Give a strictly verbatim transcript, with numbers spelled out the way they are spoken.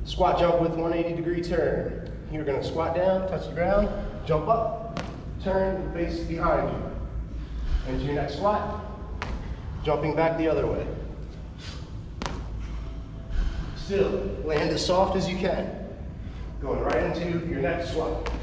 Squat jump with one eighty degree turn. You're gonna squat down, touch the ground, jump up, turn, and face behind you. Into your next squat, jumping back the other way. Still, land as soft as you can. Going right into your next squat.